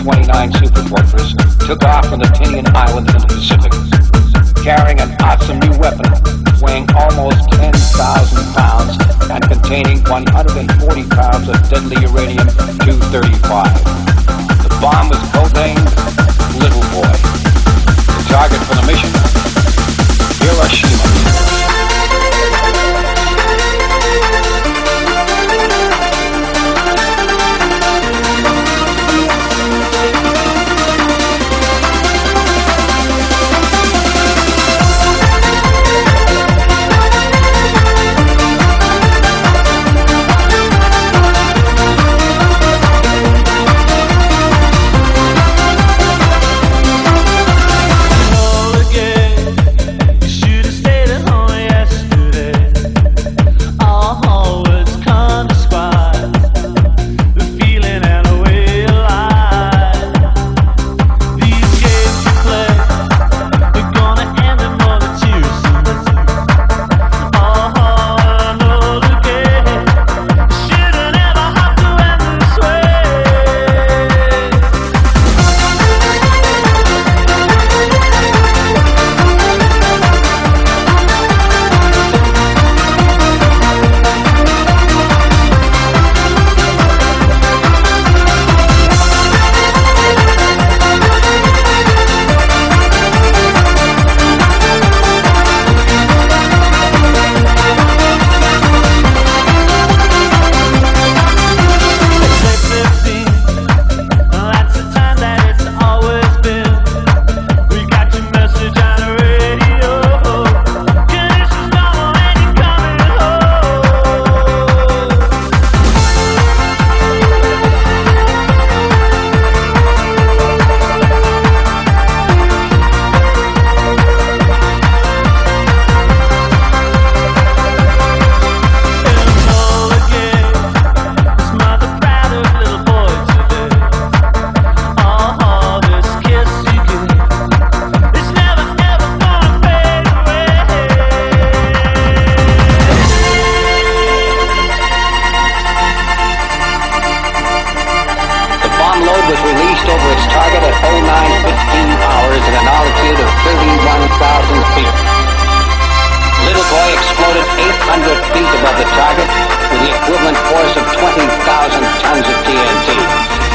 B-29 Superfortress took off from the Tinian Islands into the Pacific, carrying an awesome new weapon weighing almost 10,000 pounds and containing 140 pounds of deadly uranium-235. The bomb was codenamed Little Boy. The target for the mission, Hiroshima. Over its target at 09:15 hours at an altitude of 31,000 feet. Little Boy exploded 800 feet above the target with the equivalent force of 20,000 tons of TNT.